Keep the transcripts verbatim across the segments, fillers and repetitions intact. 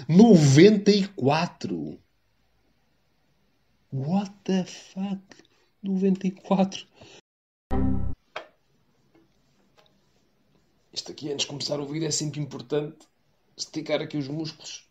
noventa e quatro. What the fuck? noventa e quatro. Isto aqui, antes de começar o vídeo, é sempre importante esticar aqui os músculos.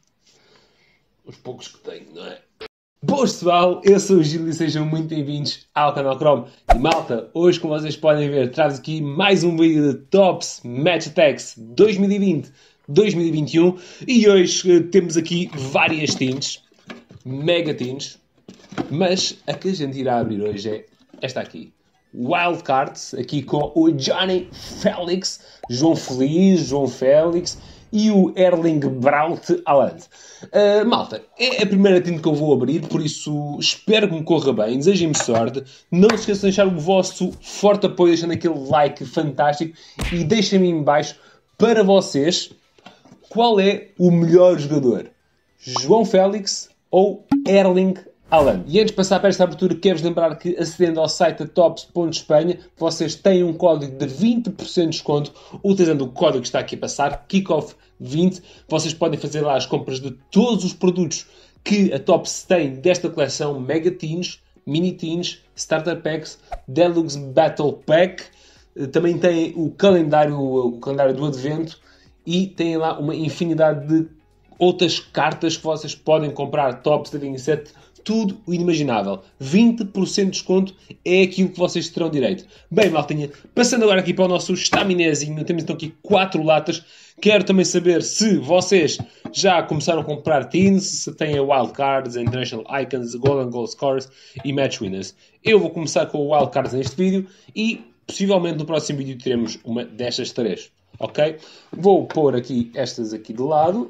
Os poucos que tenho, não é? Boas, pessoal, eu sou o Gil e sejam muito bem-vindos ao canal Chrome. E malta, hoje, como vocês podem ver, trago aqui mais um vídeo de Tops Match Attax dois mil e vinte dois mil e vinte e um. E hoje uh, temos aqui várias teams, mega teams, mas a que a gente irá abrir hoje é esta aqui. Wildcards, aqui com o Johnny Félix, João Feliz, João Félix e o Erling Braut Haaland. Uh, malta, é a primeira team que eu vou abrir, por isso espero que me corra bem, desejem-me sorte. Não se esqueçam de deixar o vosso forte apoio, deixando aquele like fantástico e deixem-me em baixo para vocês qual é o melhor jogador, João Félix ou Erling Haaland. E antes de passar para esta abertura, quero-vos lembrar que, acedendo ao site da tops ponto espanha, vocês têm um código de vinte por cento de desconto utilizando o código que está aqui a passar, Kickoff vinte. Vocês podem fazer lá as compras de todos os produtos que a Tops tem desta coleção: Mega Teams, Mini Teams, Starter Packs, Deluxe Battle Pack. Também tem o calendário, o calendário do Advento e tem lá uma infinidade de outras cartas que vocês podem comprar. Tops da vinte e sete, tudo o inimaginável. vinte por cento de desconto é aquilo que vocês terão direito. Bem, maltinha, passando agora aqui para o nosso estaminézinho, temos então aqui quatro latas. Quero também saber se vocês já começaram a comprar teams, se têm a Wildcards, a International Icons, Golden Goal Scorers e Match Winners. Eu vou começar com o Wildcards neste vídeo e possivelmente no próximo vídeo teremos uma destas três. Ok? Vou pôr aqui estas aqui de lado.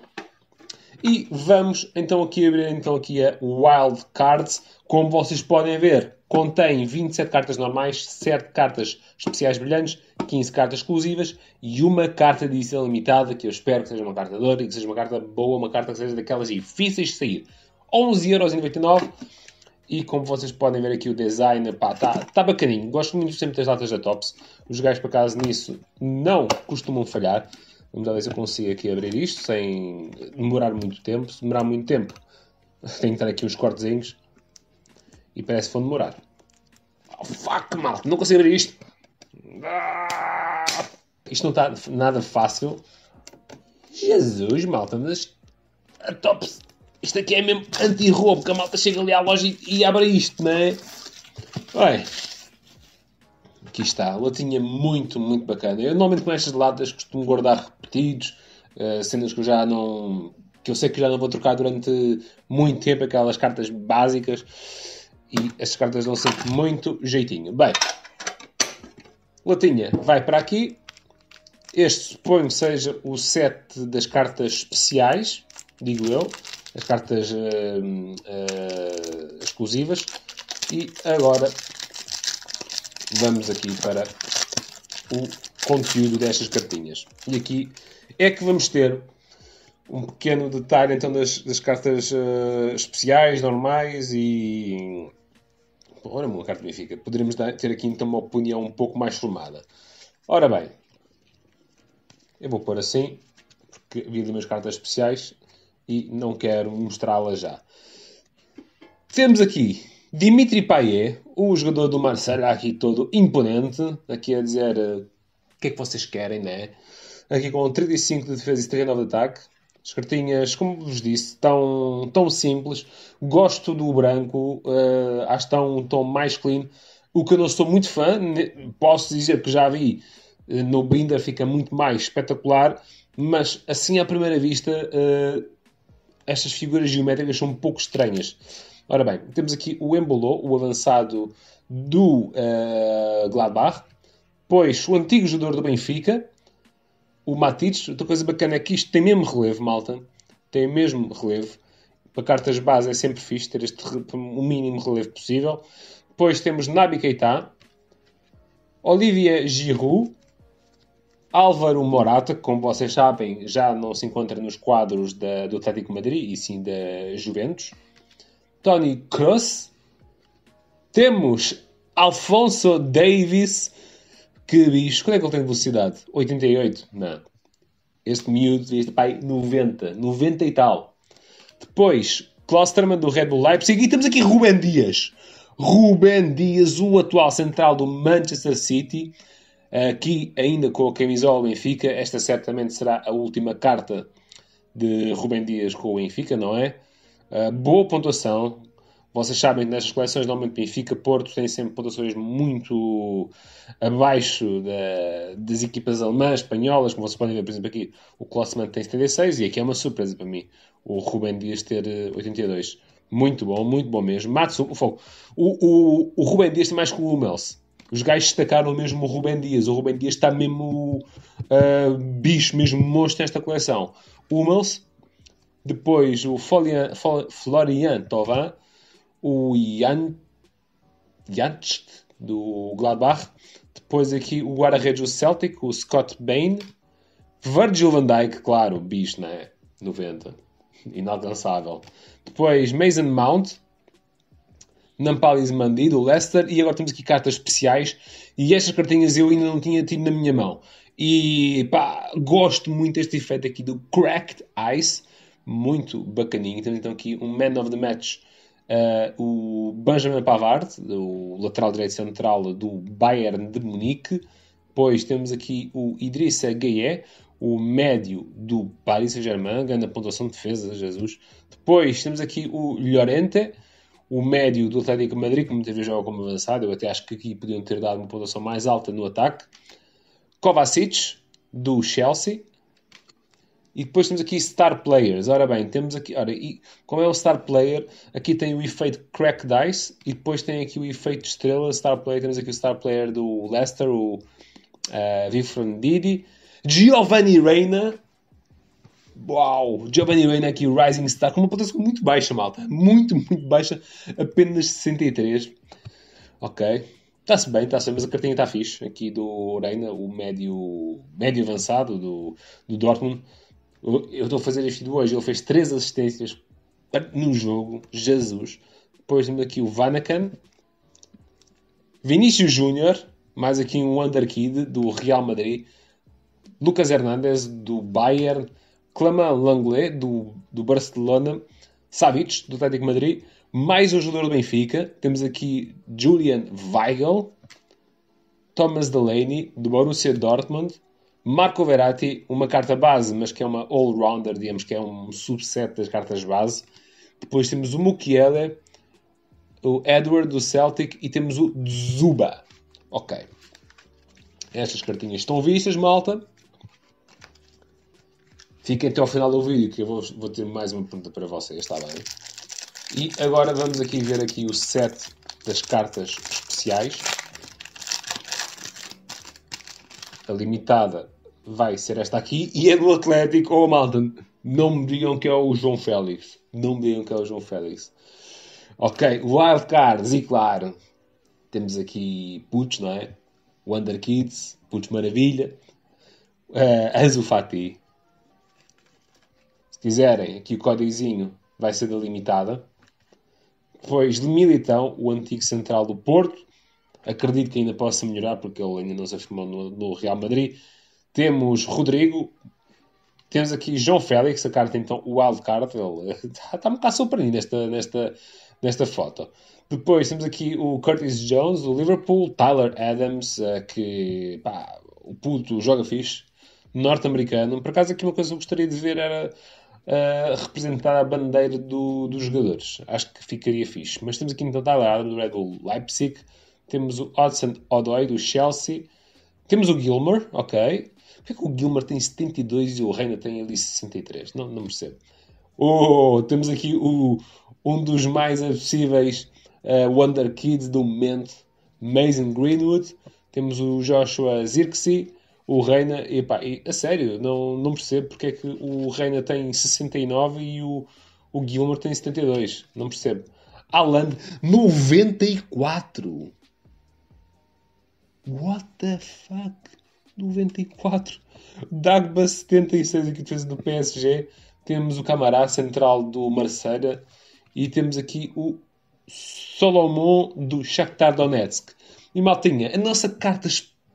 E vamos então aqui abrir então aqui a Wildcards. Como vocês podem ver, contém vinte e sete cartas normais, sete cartas especiais brilhantes, quinze cartas exclusivas e uma carta de edição limitada, que eu espero que seja uma carta de ouro e que seja uma carta boa, uma carta que seja daquelas difíceis de sair. onze euros e noventa e nove. E como vocês podem ver aqui o design, pá, está tá bacaninho. Gosto muito sempre das latas da Tops. Os gajos, por acaso, nisso não costumam falhar. Vamos ver se eu consigo aqui abrir isto sem demorar muito tempo. Se demorar muito tempo, tenho que dar aqui uns cortezinhos. E parece que vão demorar. Oh, fuck, malta. Não consigo abrir isto. Ah! Isto não está nada fácil. Jesus, malta. Mas a Tops... Isto aqui é mesmo anti-roubo. Que a malta chega ali à loja e, e abre isto, não é? Olha. Aqui está, latinha muito, muito bacana. Eu normalmente com estas latas costumo guardar repetidos, uh, cenas que eu já não... que eu sei que já não vou trocar durante muito tempo, aquelas cartas básicas. E estas cartas dão sempre muito jeitinho. Bem, latinha vai para aqui. Este suponho que seja o set das cartas especiais, digo eu. As cartas uh, uh, exclusivas. E agora... vamos aqui para o conteúdo destas cartinhas. E aqui é que vamos ter um pequeno detalhe então das, das cartas uh, especiais, normais e... Ora, uma carta magnífica. Poderemos dar, ter aqui então uma opinião um pouco mais formada. Ora bem, eu vou pôr assim, porque vi ali umas cartas especiais e não quero mostrá-las já. Temos aqui Dimitri Payet, o jogador do Marseille, aqui todo imponente, aqui a dizer uh, o que é que vocês querem, né? Aqui com trinta e cinco de defesa e trinta e nove de ataque. As cartinhas, como vos disse, tão, tão simples. Gosto do branco, uh, acho que está um tom mais clean. O que eu não sou muito fã, posso dizer que já vi uh, no Binder, fica muito mais espetacular, mas assim à primeira vista, uh, estas figuras geométricas são um pouco estranhas. Ora bem, temos aqui o Embolo, o avançado do uh, Gladbach. Depois, o antigo jogador do Benfica, o Matites. Outra coisa bacana é que isto tem mesmo relevo, malta. Tem mesmo relevo. Para cartas base é sempre fixe ter este, o mínimo relevo possível. Depois temos Naby Keita, Olivier Giroud, Álvaro Morata, que como vocês sabem já não se encontra nos quadros da, do Atlético de Madrid, e sim da Juventus. Toni Kroos. Temos Alphonso Davies. Que bicho. Quando é que ele tem velocidade? oitenta e oito? Não. Este miúdo devia estar pai noventa. noventa e tal. Depois, Klosterman do Red Bull Leipzig. E temos aqui Rubem Dias. Rubem Dias, o atual central do Manchester City. Aqui ainda com a camisola do Benfica. Esta certamente será a última carta de Rubem Dias com o Benfica, não é? Uh, boa pontuação. Vocês sabem que nestas coleções, normalmente Benfica, Porto, têm sempre pontuações muito abaixo da, das equipas alemãs, espanholas, como vocês podem ver, por exemplo, aqui o Klosterman tem setenta e seis e aqui é uma surpresa para mim, o Rubem Dias ter oitenta e dois. Muito bom, muito bom mesmo. Matsu, o, o, o Rubem Dias tem mais que o Hummels. Os gajos destacaram mesmo o Rubem Dias. O Rubem Dias está mesmo uh, bicho, mesmo monstro nesta coleção. Hummels, depois o Florian, Florian Thauvin, o Jan, Janst, do Gladbach, depois aqui o guarda-redes do Celtic, o Scott Bain, Virgil van Dijk, claro, bicho, né? noventa, inalcançável. Depois Mason Mount, Nampalys Mandi, do Leicester, e agora temos aqui cartas especiais, e estas cartinhas eu ainda não tinha tido na minha mão. E pá, gosto muito deste efeito aqui do Cracked Ice, muito bacaninho. Temos então aqui um Man of the Match, Uh, o Benjamin Pavard, o lateral direito central do Bayern de Munique. Depois temos aqui o Idrissa Gueye, o médio do Paris Saint-Germain, grande pontuação de defesa, Jesus. Depois temos aqui o Llorente, o médio do Atlético de Madrid, que muitas vezes joga como avançado. Eu até acho que aqui podiam ter dado uma pontuação mais alta no ataque. Kovacic, do Chelsea. E depois temos aqui Star Players. Ora bem, temos aqui... Ora, e como é um Star Player, aqui tem o efeito Crack Dice e depois tem aqui o efeito Estrela Star Player. Temos aqui o Star Player do Leicester, o uh, Wilfried Ndidi. Giovanni Reina. Uau! Giovanni Reina aqui, o Rising Star, com uma pontuação muito baixa, malta. Muito, muito baixa. Apenas sessenta e três. Ok. Está-se bem, está-se bem, mas a cartinha está fixe. Aqui do Reina, o médio, médio avançado do, do Dortmund. Eu estou a fazer este vídeo hoje. Ele fez três assistências no jogo. Jesus. Depois temos aqui o Vanakan. Vinícius Júnior. Mais aqui um Underkid do Real Madrid. Lucas Hernandes do Bayern. Clément Lenglet do, do Barcelona. Savic do Atlético de Madrid. Mais um jogador do Benfica. Temos aqui Julian Weigl. Thomas Delaney do Borussia Dortmund. Marco Verratti, uma carta base, mas que é uma all-rounder, digamos que é um subset das cartas base. Depois temos o Mukiele, o Edward do Celtic e temos o Zuba. Ok. Estas cartinhas estão vistas, malta. Fiquem até ao final do vídeo que eu vou, vou ter mais uma pergunta para vocês, está bem? E agora vamos aqui ver aqui o set das cartas especiais. A limitada vai ser esta aqui e é do Atlético. Oh, malta, não me digam que é o João Félix. Não me digam que é o João Félix. Ok, Wildcards e claro, temos aqui Putos, não é? Wonder Kids, Putos Maravilha, uh, Ansu Fati. Se quiserem, aqui o códigozinho vai ser da limitada. Depois de Militão, o antigo central do Porto. Acredito que ainda possa melhorar porque ele ainda não se afirmou no, no Real Madrid. Temos Rodrigo. Temos aqui João Félix, a carta então, o wildcard. Ele está, está um bocado surpreendido nesta, nesta, nesta foto. Depois temos aqui o Curtis Jones, do Liverpool. Tyler Adams, que pá, o puto joga fixe. Norte-americano. Por acaso aqui uma coisa que eu gostaria de ver era uh, representar a bandeira do, dos jogadores. Acho que ficaria fixe. Mas temos aqui então Tyler Adams, do Red Bull Leipzig. Temos o Hudson-Odoi, do Chelsea. Temos o Gilmour, ok. Porquê que o Gilmour tem setenta e dois e o Reina tem ali sessenta e três? Não, não percebo. Oh, temos aqui o, um dos mais acessíveis uh, Wonder Kids do momento, Mason Greenwood. Temos o Joshua Zirkzee, o Reina. E, pá, e, a sério, não, não percebo porque é que o Reina tem sessenta e nove e o, o Gilmour tem setenta e dois. Não percebo. Haaland, noventa e quatro. What the fuck? noventa e quatro. Dagba, setenta e seis, aqui defesa do P S G. Temos o Camará, central do Marseille. E temos aqui o Solomon, do Shakhtar Donetsk. E maltinha, a nossa carta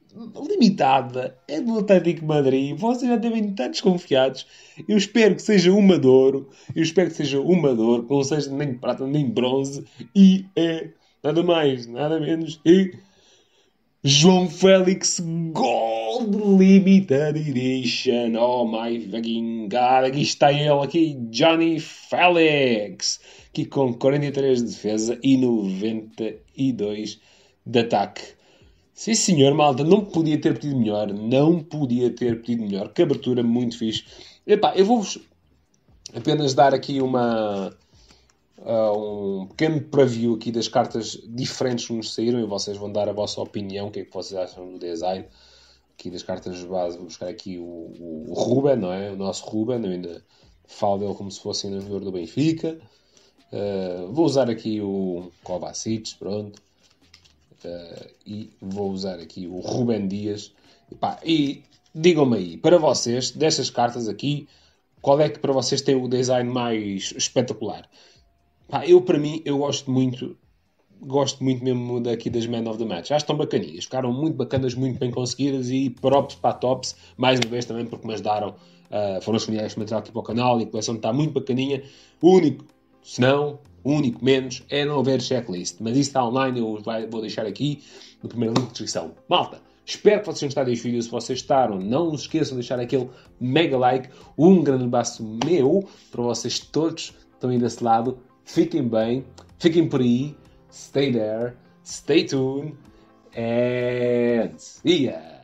limitada é do Atlético de Madrid. Vocês já devem estar desconfiados. Eu espero que seja uma de ouro. Eu espero que seja uma de ouro, que não seja nem de prata nem de bronze. E é nada mais, nada menos. E João Félix Gold Limited Edition. Oh my fucking god. Aqui está ele, aqui Johnny Félix. Aqui com quarenta e três de defesa e noventa e dois de ataque. Sim senhor, malta, não podia ter pedido melhor. Não podia ter pedido melhor. Que abertura muito fixe. Epá, eu vou-vos apenas dar aqui uma... Uh, um pequeno preview aqui das cartas diferentes que nos saíram e vocês vão dar a vossa opinião, o que é que vocês acham do design aqui das cartas de base. Vou buscar aqui o, o, o Ruben, não é? O nosso Ruben, eu ainda falo dele como se fosse um jogador do Benfica. Uh, vou usar aqui o Kovacic, pronto. Uh, e vou usar aqui o Ruben Dias. E, pá, e digam-me aí, para vocês, destas cartas aqui, qual é que para vocês tem o design mais espetacular? Pá, eu, para mim, eu gosto muito, gosto muito mesmo daqui das Man of the Match. Acho que estão bacaninhas. Ficaram muito bacanas, muito bem conseguidas e props para a tops, mais uma vez também porque me ajudaram, uh, foram escolhidos material aqui para o canal e a coleção está muito bacaninha. O único, se não, o único menos, é não haver checklist. Mas isso está online, eu vou deixar aqui no primeiro link de descrição. Malta, espero que vocês tenham gostado deste vídeo. Se vocês gostaram, não se esqueçam de deixar aquele mega like. Um grande abraço meu para vocês todos que estão aí desse lado. Fiquem bem, fiquem por aí, stay there, stay tuned, and see ya!